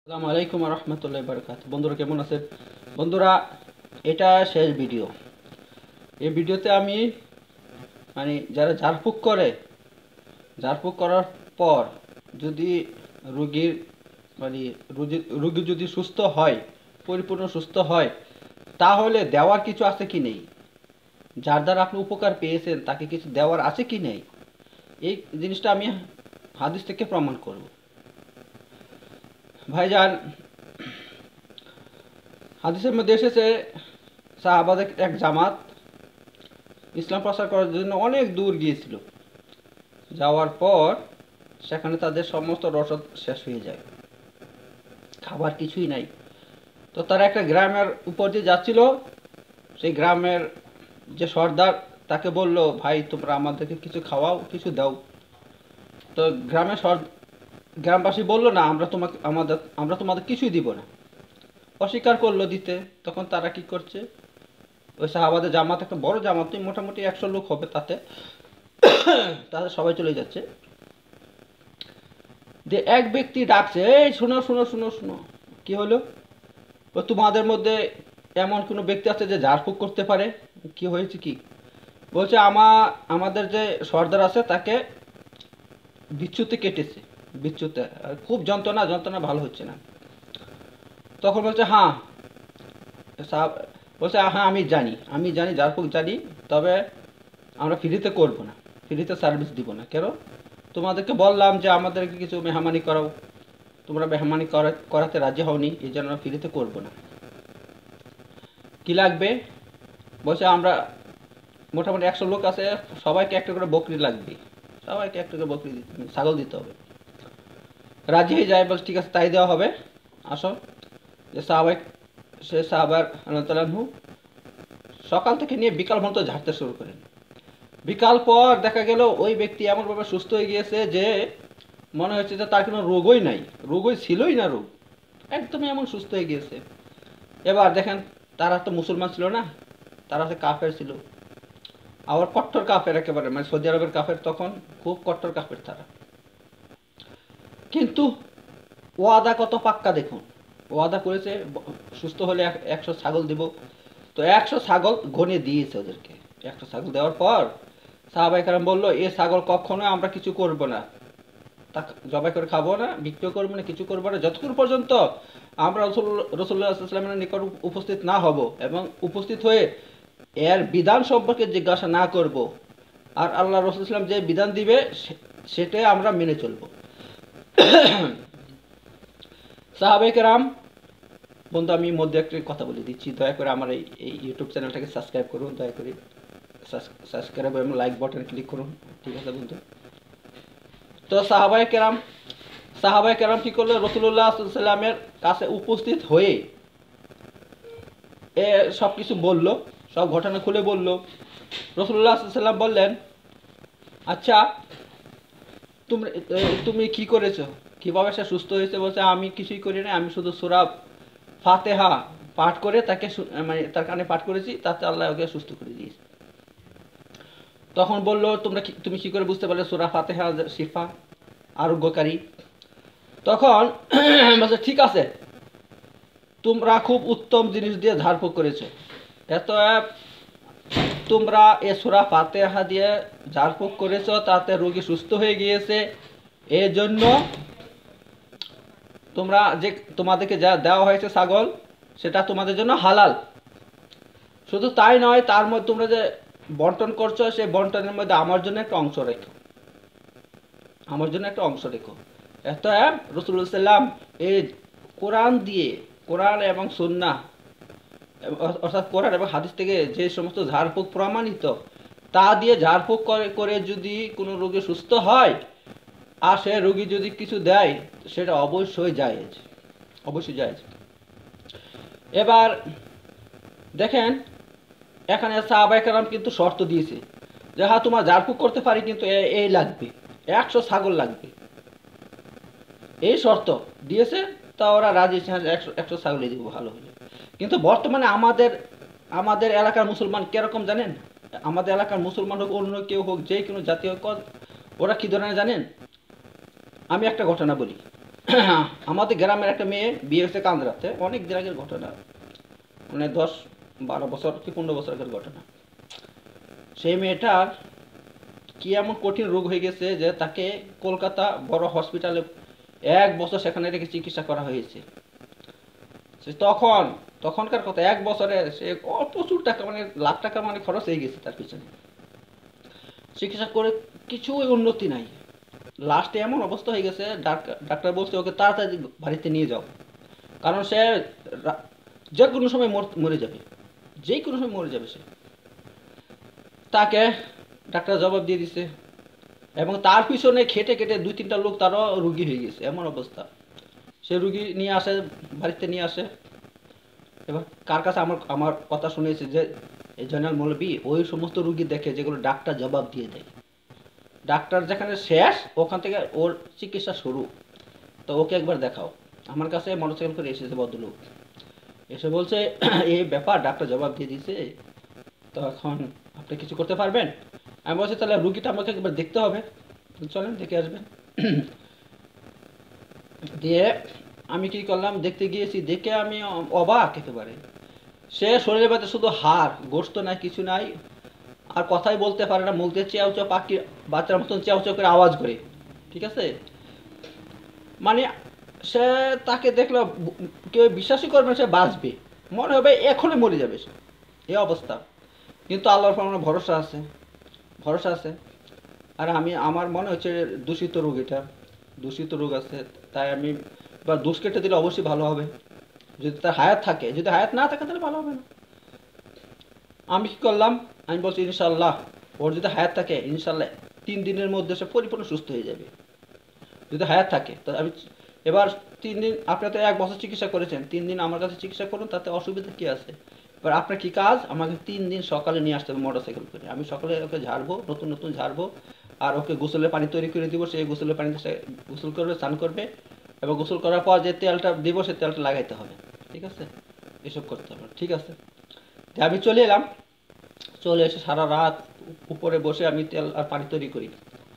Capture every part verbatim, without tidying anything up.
আসসালামু আলাইকুম রহমতুল্লাহ বারকাত। বন্ধুরা কেমন আছেন? বন্ধুরা, এটা শেষ ভিডিও। এই ভিডিওতে আমি মানে যারা ঝাড়ফুঁক করে, ঝাড়ফুঁক করার পর যদি রুগীর মানে রুগী রুগী যদি সুস্থ হয়, পরিপূর্ণ সুস্থ হয়, তাহলে দেওয়ার কিছু আছে কি নেই, যার দ্বারা আপনি উপকার পেয়েছেন তাকে কিছু দেওয়ার আছে কি নেই, এই জিনিসটা আমি হাদিস থেকে প্রমাণ করব। ভাইজান, হাদিসের মধ্যে এসেছে সাহাবাদের এক জামাত ইসলাম প্রচার করার জন্য অনেক দূর গিয়েছিল। যাওয়ার পর সেখানে তাদের সমস্ত রসদ শেষ হয়ে যায়, খাবার কিছুই নাই। তো তারা একটা গ্রামের উপর দিয়ে যাচ্ছিল। সেই গ্রামের যে সর্দার তাকে বলল, ভাই তোমরা আমাদেরকে কিছু খাওয়াও, কিছু দাও। তো গ্রামের সর গ্রামবাসী বলল, না, আমরা তোমাকে আমাদের আমরা তোমাদের কিছুই দিব না, অস্বীকার করলো দিতে। তখন তারা কি করছে, ওই সাহাবাদের জামাত একটা বড় জামাত, মোটামুটি একশো লোক হবে, তাতে তাদের সবাই চলে যাচ্ছে। যে এক ব্যক্তি ডাকছে, এই শোনো শোনো শোনো শোনো, কি হলো? ও তোমাদের মধ্যে এমন কোনো ব্যক্তি আছে যে ঝাড়ফুঁক করতে পারে? কি হয়েছে কি? বলছে, আমা আমাদের যে সর্দার আছে তাকে বিচ্ছুতে কেটেছে, বিচ্ছুতে খুব যন্ত্রণা, যন্ত্রণা ভালো হচ্ছে না। তখন বলছে, হ্যাঁ বলছে, হ্যাঁ আমি জানি, আমি জানি ঝাড়ফুঁক জানি, তবে আমরা ফ্রিতে করবো না, ফ্রিতে সার্ভিস দিব না। কেন? তোমাদেরকে বললাম যে আমাদেরকে কিছু মেহমানি করাও, তোমরা মেহমানি করাতে রাজি হওনি, এই জন্য আমরা ফ্রিতে করবো না। কি লাগবে? বলছে, আমরা মোটামুটি একশো লোক আছে, সবাইকে একটা করে বকরি লাগবে, সবাইকে একটা করে বকরি ছাগল দিতে হবে। রাজি হয়ে যায়, বলছে ঠিক আছে তাই দেওয়া হবে, আসো। যে সাহাবাই সে সাহাবার আল্লাহু সকাল থেকে নিয়ে বিকাল পর্যন্ত ঝাড়তে শুরু করেন। বিকাল পর দেখা গেল ওই ব্যক্তি এমনভাবে সুস্থ হয়ে গিয়েছে যে মনে হচ্ছে যে তার কোনো রোগই নাই, রোগই ছিলই না, রোগ একদমই এমন সুস্থ হয়ে গিয়েছে। এবার দেখেন, তারা তো মুসলমান ছিল না, তারা তো কাফের ছিল, আবার কট্টর কাফের একেবারে, মানে সৌদি আরবের কাফের, তখন খুব কট্টর কাফের তারা। কিন্তু ওয়াদা কত পাক্কা দেখুন, ওয়াদা করেছে সুস্থ হলে একশো ছাগল দিব। তো একশো ছাগল গনে দিয়েছে ওদেরকে। একশো ছাগল দেওয়ার পর সাহাবাই কারাম বললো, এ ছাগল কখনো আমরা কিছু করব না, তা জবাই করে খাবো না, বিক্রিও করবো না, কিছু করবো না, যতক্ষণ পর্যন্ত আমরা রসুল রসুল্লাহামের নিকট উপস্থিত না হব এবং উপস্থিত হয়ে এর বিধান সম্পর্কে জিজ্ঞাসা না করব, আর আল্লাহ রসুল ইসলাম যে বিধান দিবে সেটাই আমরা মেনে চলব। সাহাবাই কেরাম, বন্ধু আমি মধ্যে একটা কথা বলে দিচ্ছি, দয়া করে আমার এই এই ইউটিউব চ্যানেলটাকে সাবস্ক্রাইব করুন, দয়া করে সাবস্ক্রাইব এবং লাইক বাটন ক্লিক করুন, ঠিক আছে বন্ধু? তো সাহাবাই কেরাম সাহাবাই কেরাম কি করলো, রসুল্লাহ সাল্লামের কাছে উপস্থিত হয়ে এ সব কিছু বললো, সব ঘটনা খুলে বলল। রসুল্লাহ সাল্লাম বললেন, আচ্ছা তুমি তুমি কি করেছো, কিভাবে সে সুস্থ হয়েছে? বলছে, আমি কিছুই করি না, আমি শুধু সূরা ফাতিহা পাঠ করে তাকে মানে তার কানে পাঠ করেছি, তাতে আল্লাহ ওকে সুস্থ করে দিয়েছে। তখন বললো, তোমরা তুমি কি করে বুঝতে পারলে সূরা ফাতিহা শিফা, আরোগ্যকারী? তখন বলছে, ঠিক আছে, তোমরা খুব উত্তম জিনিস দিয়ে ঝাড়ফুঁক করেছো, এত তোমরা এ সূরা ফাতিহা দিয়ে ঝাড়ফুঁক করেছো, তাতে রোগী সুস্থ হয়ে গিয়েছে, এই জন্য তোমরা যে তোমাদেরকে যা দেওয়া হয়েছে ছাগল, সেটা তোমাদের জন্য হালাল। শুধু তাই নয়, তার মধ্যে তোমরা যে বন্টন করছো, সেই বন্টনের মধ্যে আমার জন্য একটা অংশ রেখো, আমার জন্য একটা অংশ রেখো। এত রাসূলুল্লাহ সাল্লাম এই কোরআন দিয়ে, কোরআন এবং সুন্নাহ অর্থাৎ কোরআন এবং হাদিস থেকে যে সমস্ত ঝাড়ফুঁক প্রমাণিত, তা দিয়ে ঝাড়ফুঁক করে করে যদি কোনো রোগী সুস্থ হয় আর সে রোগী যদি কিছু দেয়, সেটা অবশ্যই জায়েজ, অবশ্যই জায়েজ। এবার দেখেন, এখানে সাহাবায়ে কেরাম কিন্তু শর্ত দিয়েছে যে হ্যাঁ তোমার ঝাড়ফুঁক করতে পারি, কিন্তু এই লাগবে, একশো ছাগল লাগবে, এই শর্ত দিয়েছে। তা ওরা রাজি, একশো একশো ছাগলই দিব, ভালো হলে। কিন্তু বর্তমানে আমাদের আমাদের এলাকার মুসলমান কিরকম জানেন? আমাদের এলাকার মুসলমান হোক, অন্য কেউ হোক, যে কোনো জাতীয় হোক, ওরা কি ধরনের জানেন? আমি একটা ঘটনা বলি। আমাদের গ্রামের একটা মেয়ে বিয়ে হয়েছে কান্দ্রাতে, অনেক দিন আগের ঘটনা, মানে দশ বারো বছর কি পনেরো বছর আগের ঘটনা। সেই মেয়েটার কি এমন কঠিন রোগ হয়ে গেছে যে তাকে কলকাতা বড় হসপিটালে এক বছর সেখানে রেখে চিকিৎসা করা হয়েছে। সে তখন তখনকার কথা, এক বছরে সে প্রচুর টাকা, মানে লাখ টাকা মানে খরচ হয়ে গেছে তার পিছনে, চিকিৎসা করে কিছুই উন্নতি নাই। লাস্টে এমন অবস্থা হয়ে গেছে, ডাক্তার বলছে ওকে তাড়াতাড়ি বাড়িতে নিয়ে যাও, কারণ সে যে কোনো সময় মরে যাবে, যে কোনো সময় মরে যাবে সে। তাকে ডাক্তার জবাব দিয়ে দিছে, এবং তার পিছনে খেটে খেটে দুই তিনটা লোক তারও রুগী হয়ে গেছে, এমন অবস্থা। সে রুগী নিয়ে আসে, বাড়িতে নিয়ে আসে। এবার কার কাছে আমার আমার কথা শুনেছে যে এই জয়নাল মৌলবী ওই সমস্ত রুগী দেখে যেগুলো ডাক্তার জবাব দিয়ে দেয়। ডাক্তার যেখানে শেষ ওখান থেকে ওর চিকিৎসা শুরু। তো ওকে একবার দেখাও। আমার কাছে মোটরসাইকেল করে এসেছে ভদ্রলোক, এসে বলছে এই ব্যাপার, ডাক্তার জবাব দিয়ে দিয়েছে, তো এখন আপনি কিছু করতে পারবেন? আমি বলছি তাহলে রুগীটা আমাকে একবার দেখতে হবে, চলেন দেখে আসবেন। দিয়ে আমি কি করলাম, দেখতে গিয়েছি, দেখে আমি অবাক একেবারে। সে শরীরের মধ্যে শুধু হাড়, গোস্ত নাই, কিছু নাই, আর কথাই বলতে পারে না, মুখ দিয়ে চেয়াও চেয়াও পাখি বাচ্চার মতন চেয়াও চেয়াও করে আওয়াজ করে, ঠিক আছে? মানে সে, তাকে দেখলে কেউ বিশ্বাসই করবে না সে বাঁচবে, মনে হবে এখনই মরে যাবে সে, এই অবস্থা। কিন্তু আল্লাহর উপর আমার ভরসা আছে, ভরসা আছে। আর আমি, আমার মনে হচ্ছে দূষিত রোগ, এটা দূষিত রোগ আছে, তাই আমি বা দুষ কেটে দিলে অবশ্যই ভালো হবে, যদি তার হায়াত থাকে। যদি হায়াত না থাকে তাহলে ভালো হবে না। আমি কি করলাম, আমি বলছি ইনশাল্লাহ ওর যদি হায়াত থাকে ইনশাল্লাহ তিন দিনের মধ্যে সে পরিপূর্ণ সুস্থ হয়ে যাবে, যদি হায়াত থাকে। তো আমি এবার তিন দিন, আপনি তো এক বছর চিকিৎসা করেছেন, তিন দিন আমার কাছে চিকিৎসা করুন, তাতে অসুবিধা কি আছে? এবার আপনার কি কাজ, আমাকে তিন দিন সকালে নিয়ে আসতে হবে মোটরসাইকেল করে। আমি সকালে ওকে ঝাড়বো, নতুন নতুন ঝাড়বো, আর ওকে গোসলের পানি তৈরি করে দিব। সেই গোসলের পানিতে সে গোসল করবে, স্নান করবে, এবং গোসল করার পর যে তেলটা দিব সেই তেলটা লাগাইতে হবে, ঠিক আছে? এসব করতে হবে, ঠিক আছে? আমি চলে এলাম, চলে এসে সারা রাত উপরে বসে আমি তেল আর পানি তৈরি করি,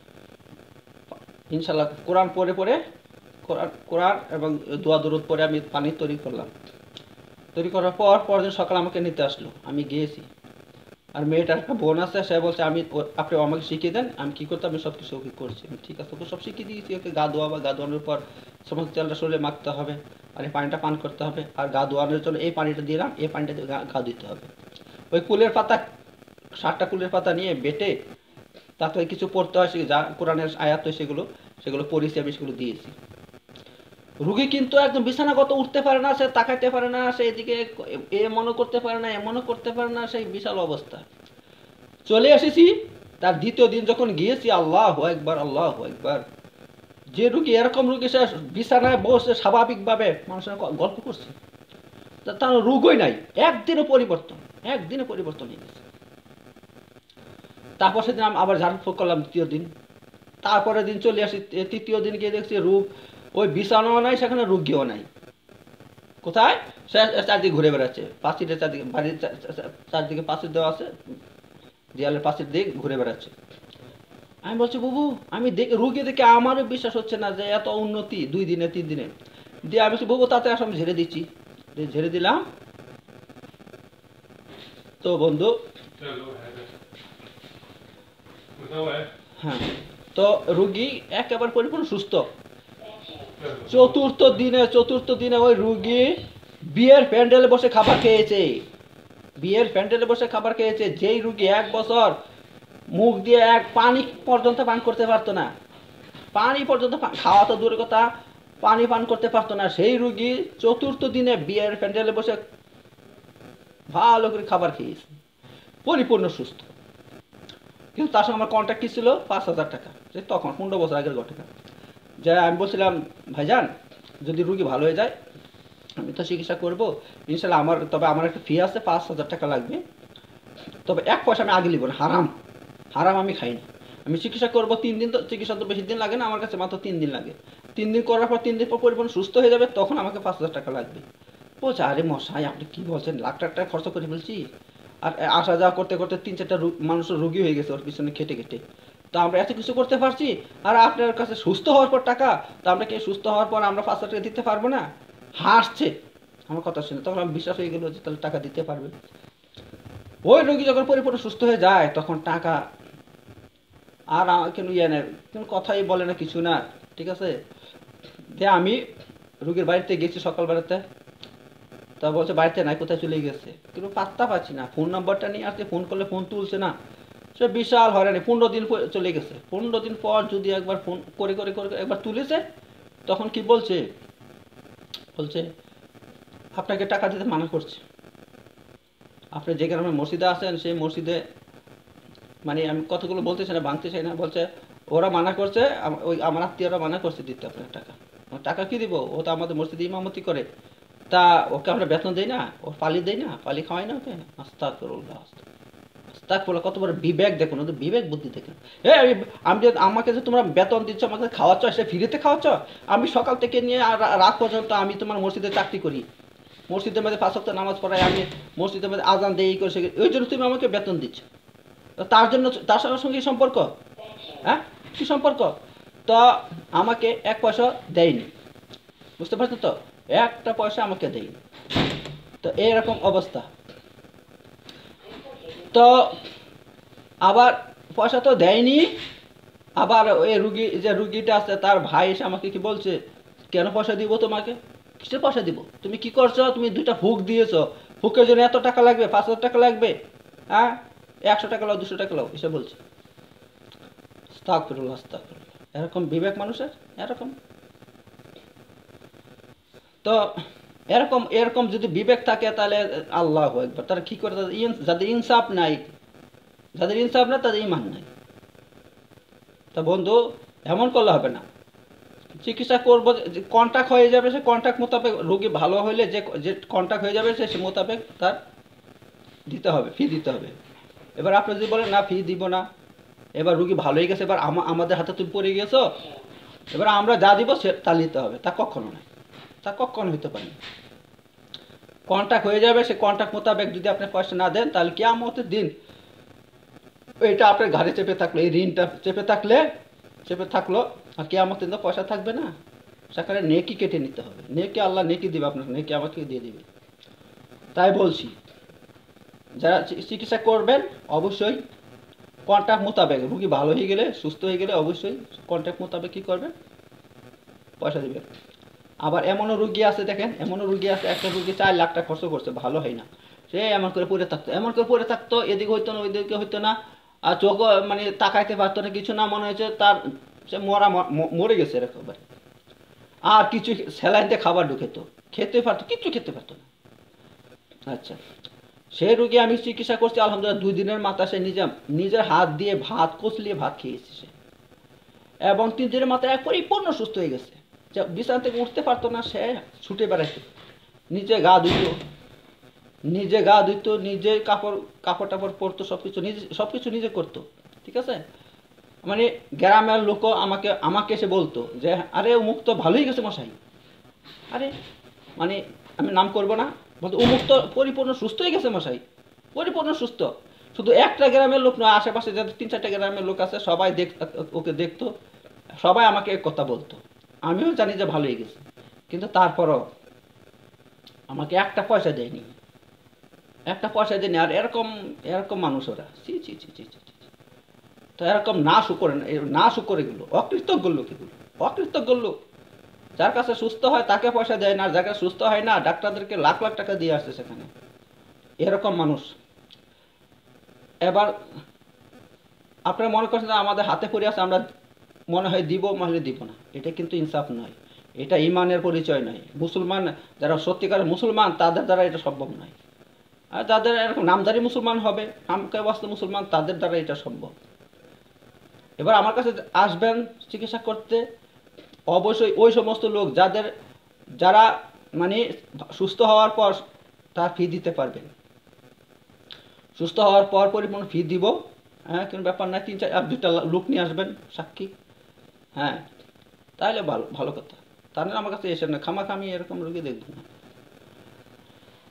ইনশাল্লাহ কোরআন পড়ে পড়ে, কোরআন কোরআন এবং দোয়া দরুদ পরে আমি পানি তৈরি করলাম। তৈরি করার পর পরদিন সকালে আমাকে নিতে আসলো, আমি গিয়েছি। আর মেয়েটার একটা বোন আছে, সে বলছে আমি, আপনি আমাকে শিখিয়ে দেন আমি কী করতে, আমি সব কিছু ওকে করছি। ঠিক আছে, ওকে সব শিখিয়ে দিয়েছি। ওকে গা ধোয়া, বা গা ধোয়ানোর পর সমস্ত তেলটা শরীরে মাখতে হবে, আর এই পানিটা পান করতে হবে, আর গা ধোয়ানোর জন্য এই পানিটা দিলাম, এই পানিটা দিয়ে গা দিতে হবে। ওই কুলের পাতা, ষাটটা কুলের পাতা নিয়ে বেটে তাতে কিছু পড়তে হয়, যা কোরআনের আয়াত হয় সেগুলো সেগুলো পড়েছি, আমি সেগুলো দিয়েছি। রুগী কিন্তু একদম বিছানাগত উঠতে পারে না, সে তাকাইতে পারে না, সে এদিকে এমনও করতে পারে না, এমনও করতে পারে না, সেই বিশাল অবস্থা। চলে এসেছি, তার দ্বিতীয় দিন যখন গিয়েছি, আল্লাহু আকবার, আল্লাহু আকবার, যে রুগী, এরকম রুগী সে বিছানায় বসে স্বাভাবিকভাবে মানুষের গল্প করছে, তার রোগই নাই, একদিনে পরিবর্তন, একদিনে পরিবর্তন হয়ে গেছে। তারপর সেদিন আমি আবার ঝাড় ফুঁক করলাম দ্বিতীয় দিন। তারপরের দিন চলে আসি, তৃতীয় দিন গিয়ে দেখছি রোগ, ওই বিছানাও নাই, সেখানে রোগীও নাই। কোথায়? সে চারদিকে ঘুরে বেড়াচ্ছে, পাঁচিলের চারদিকে, বাড়ির চারদিকে পাঁচিল দেওয়া আছে, দেয়ালের পাঁচিল দিক ঘুরে বেড়াচ্ছে। আমি বলছি বাবু, আমি দেখে রুগী দেখে আমারও বিশ্বাস হচ্ছে না যে এত উন্নতি দুই দিনে তিন দিনে। দিয়ে আমি বলছি বাবু তাতে আসলে আমি ঝেড়ে দিচ্ছি, ঝেড়ে দিলাম। তো বন্ধু, হ্যাঁ, তো রুগী একেবারে পরিপূর্ণ সুস্থ। চতুর্থ দিনে চতুর্থ দিনে ওই রুগী বিয়ের প্যান্ডেলে বসে খাবার খেয়েছে, বিয়ের প্যান্ডেলে বসে খাবার খেয়েছে। যেই রুগী এক বছর মুখ দিয়ে এক পানি পর্যন্ত পান করতে পারতো না, পানি পর্যন্ত খাওয়া তো দূরের কথা, পানি পান করতে পারতো না, সেই রুগী চতুর্থ দিনে বিয়ের প্যান্ডেলে বসে ভালো করে খাবার খেয়েছে, পরিপূর্ণ সুস্থ। কিন্তু তার সঙ্গে আমার কন্ট্যাক্ট কি ছিল? পাঁচ হাজার টাকা, যে তখন পনেরো বছর আগের ঘটনা। যা আমি বলছিলাম ভাইজান, যদি রুগী ভালো হয়ে যায় আমি তো চিকিৎসা করবো ইনশাল্লাহ, আমার তবে আমার একটা ফি আছে, পাঁচ হাজার টাকা লাগবে, তবে এক পয়সা আমি আগে নিব না, হারাম, হারাম আমি খাই না। আমি চিকিৎসা করবো তিন দিন, তো চিকিৎসা তো বেশি দিন লাগে না, আমার কাছে মাত্র তিন দিন লাগে। তিন দিন করার পর তিন দিন পর পরিপূর্ণ সুস্থ হয়ে যাবে, তখন আমাকে পাঁচ হাজার টাকা লাগবে। বলছে আরে মশাই আপনি কী বলছেন, লাখ টাকা টাকা খরচ করে ফেলছি। আর আসা যাওয়া করতে করতে তিন চারটা মানুষের রুগী হয়ে গেছে ওর পিছনে খেটে খেটে। তো আমরা এত কিছু করতে পারছি, আর আপনার কাছে সুস্থ হওয়ার পর টাকা, তো আমরা কি সুস্থ হওয়ার পর আমরা পাঁচ হাজার টাকা দিতে পারবো না? হাসছে আমার কথা শুনে, তখন আমি বিশ্বাস হয়ে গেল যে তাহলে টাকা দিতে পারবে। ওই রোগী যখন পরিপূর্ণ সুস্থ হয়ে যায় তখন টাকা আর কেন ইয়ে নেই, কোনো কথাই বলে না, কিছু না, ঠিক আছে। যে আমি রুগীর বাড়িতে গেছি সকালবেলাতে, তা বলছে বাড়িতে নাই, কোথায় চলে গেছে, কিন্তু পাত্তা পাচ্ছি না, ফোন নাম্বারটা নিয়ে আসছে, ফোন করলে ফোন তুলছে না, সে বিশাল হয়রানি। পনেরো দিন চলে গেছে, পনেরো দিন পর যদি একবার ফোন করে করে করে একবার তুলেছে, তখন কি বলছে, বলছে আপনাকে টাকা দিতে মানা করছে। আপনি যে গ্রামে মসজিদে আছেন সেই মসজিদে, মানে আমি কতগুলো বলতে চাই না, ভাঙতে চাই না, বলছে ওরা মানা করছে, ওই আমার আত্মীয়রা মানা করছে দিতে আপনার টাকা। টাকা কি দিব, ও তো আমাদের মসজিদে ইমামতি করে, তা ওকে আমরা বেতন দেই না, ওর পালি দেই না, পালি খাওয়াই না ওকে। আস্তাগফিরুল্লাহ, আস্তাগফিরুল্লাহ, কত বড় বিবেক দেখুন, ওদের বিবেক বুদ্ধি দেখুন। এ আমি যে আমাকে যে তোমরা বেতন দিচ্ছ, আমাকে খাওয়াচ্ছ, সে ফ্রিতে খাওয়াচ্ছ, আমি সকাল থেকে নিয়ে আর রাত পর্যন্ত আমি তোমার মসজিদে চাকরি করি, মসজিদের মধ্যে পাঁচ ওয়াক্ত নামাজ পড়াই, আমি মসজিদের মধ্যে আজান দেই করে, সে ওই জন্য তুমি আমাকে বেতন দিচ্ছ, তার জন্য তার সঙ্গে সঙ্গে সম্পর্ক, হ্যাঁ কি সম্পর্ক? তো আমাকে এক পয়সা দেয়নি, বুঝতে পারছো তো, একটা পয়সা আমাকে দেয়নি। তো এরকম অবস্থা। তো আবার পয়সা তো দেয়নি, আবার ওই রুগী যে রুগীটা আছে তার ভাই এসে আমাকে কি বলছে, কেন পয়সা দিব তোমাকে, কিসের পয়সা দিব, তুমি কি করছো, তুমি দুইটা ফুক দিয়েছো, ফুকের জন্য এত টাকা লাগবে, পাঁচ হাজার টাকা লাগবে, হ্যাঁ একশো টাকা লাও, দুশো টাকা লাও, এসে বলছে। আস্তাগফিরুল্লাহ, আস্তাগফিরুল্লাহ, এরকম বিবেক মানুষের, এরকম। তো এরকম এরকম যদি বিবেক থাকে তাহলে আল্লাহু আকবার, তারা কি করে, যাদের ইনসাফ নাই, যাদের ইনসাফ নাই তাদের ইমান নাই। তা বন্ধু এমন করলে হবে না, চিকিৎসা করবো, কন্ট্যাক্ট হয়ে যাবে, সে কন্ট্যাক্ট মোতাবেক, রোগী ভালো হলে যে যে কন্ট্যাক্ট হয়ে যাবে সে মোতাবেক তার দিতে হবে, ফি দিতে হবে। এবার আপনি যদি বলেন না ফি দিব না, এবার রুগী ভালো হয়ে গেছে, এবার আমাদের হাতে তুমি পড়ে গেছো, এবার আমরা যা দিব সে তা নিতে হবে, তা কখনো নয়, তা কখনো হইতে পারে না। কন্ট্যাক্ট হয়ে যাবে, সে কন্ট্যাক্ট মোতাবেক যদি আপনি পয়সা না দেন, তাহলে কিয়ামতের দিন এটা আপনার ঘাড়ে চেপে থাকলো, এই ঋণটা চেপে থাকলে চেপে থাকলো, আর কিয়ামতের দিন তো পয়সা থাকবে না, সেখানে নেকি কেটে নিতে হবে, নেকি আল্লাহ নেকি দিবে আপনার, নেকি আমাকে দিয়ে দিবে। তাই বলছি যারা চিকিৎসা করবেন অবশ্যই কন্ট্যাক্ট মোতাবেক, রুগী ভালো হয়ে গেলে, সুস্থ হয়ে গেলে অবশ্যই কন্ট্যাক্ট মোতাবেক কী করবেন, পয়সা দেবেন। আবার এমনও রুগী আছে, দেখেন এমনও রুগী আছে, একটা রুগী চার লাখ টাকা খরচ করছে, ভালো হয় না, সে এমন করে পড়ে থাকতো, এমন করে পড়ে থাকতো, এদিকে হইতো না ওইদিকে হইতো না, আর চোখ মানে তাকাইতে পারতো না, কিছু না, মনে হয়েছে তার সে মরা মরে গেছে একেবারে। আর কিছু স্যালাইন দিয়ে খাবার ঢুকেত, খেতে পারতো, কিচ্ছু খেতে পারতো না। আচ্ছা, সেই রুগী আমি চিকিৎসা করছি আলহামদুলিল্লাহ, দুই দিনের মাথায় সে নিজে নিজের হাত দিয়ে ভাত কচলিয়ে ভাত খেয়েছে সে, এবং তিন দিনের মাথায় এক পরিপূর্ণ সুস্থ হয়ে গেছে, বিছানা থেকে উঠতে পারতো না, সে ছুটে বেড়াইতো, নিজে গা ধুইত, নিজে গা ধুইত, নিজে কাপড় কাপড় টাপড় পরতো, সব কিছু নিজে, সব কিছু নিজে করতো, ঠিক আছে। মানে গ্রামের লোকও আমাকে আমাকে এসে বলতো যে আরে অমুক তো ভালোই গেছে মশাই, আরে মানে আমি নাম করবো না, বলতো অমুক তো পরিপূর্ণ সুস্থ হয়ে গেছে মশাই, পরিপূর্ণ সুস্থ। শুধু একটা গ্রামের লোক নয়, আশেপাশে যাদের তিন চারটা গ্রামের লোক আছে সবাই দেখ ওকে দেখতো, সবাই আমাকে এক কথা বলতো, আমিও জানি যে ভালো হয়ে গেছে, কিন্তু তারপরও আমাকে একটা পয়সা দেয়নি, একটা পয়সা দেয়নি। আর এরকম এরকম মানুষ ওরা, ছি ছি ছি ছি ছি। তো এরকম না শুকরে না শুকরে গেলো, অকৃতজ্ঞ লোক এগুলো, অকৃতজ্ঞ লোক। যার কাছে সুস্থ হয় তাকে পয়সা দেয় না, যার কাছে সুস্থ হয় না ডাক্তারদেরকে লাখ লাখ টাকা দিয়ে আসছে সেখানে, এরকম মানুষ। এবার আপনারা মনে করছেন আমাদের হাতে পড়ে আছে, আমরা মনে হয় দিব, মনে দিব না, এটা কিন্তু ইনসাফ নয়, এটা ইমানের পরিচয় নয়। মুসলমান যারা সত্যিকারের মুসলমান তাদের দ্বারা এটা সম্ভব নয়, আর যাদের এরকম নামধারী মুসলমান হবে, নামকে বাস্তে মুসলমান, তাদের দ্বারা এটা সম্ভব। এবার আমার কাছে আসবেন চিকিৎসা করতে অবশ্যই ওই সমস্ত লোক যাদের যারা মানে সুস্থ হওয়ার পর তার ফি দিতে পারবেন, সুস্থ হওয়ার পর পরিপূর্ণ ফি দিব, হ্যাঁ কোনো ব্যাপার না, তিন চার দুটা লোক নিয়ে আসবেন সাক্ষী, হ্যাঁ তাহলে ভালো ভালো কথা। তাহলে আমার কাছে এসে না খামাখামি এরকম রোগী দেখবেন না।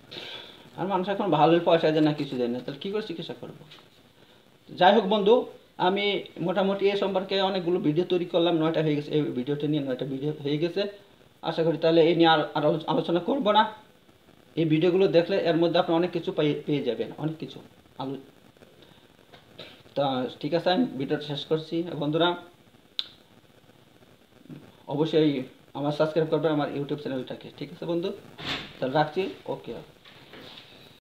আর মানুষ এখন ভালোই পয়সা দেয় না, কিছু দেয় না, তাহলে কী করে চিকিৎসা করবো? যাই হোক বন্ধু, আমি মোটামুটি এ সম্পর্কে অনেকগুলো ভিডিও তৈরি করলাম, নয়টা হয়ে গেছে, এই ভিডিওটা নিয়ে নয়টা ভিডিও হয়ে গেছে। আশা করি তাহলে এই নিয়ে আর আর আলোচনা করব না। এই ভিডিওগুলো দেখলে এর মধ্যে আপনি অনেক কিছু পেয়ে পেয়ে যাবেন, অনেক কিছু আলো। তা ঠিক আছে, আমি ভিডিওটা শেষ করছি বন্ধুরা। অবশ্যই আমার সাবস্ক্রাইব করবেন আমার ইউটিউব চ্যানেলটাকে। ঠিক আছে বন্ধু, তাহলে রাখছি। ওকে।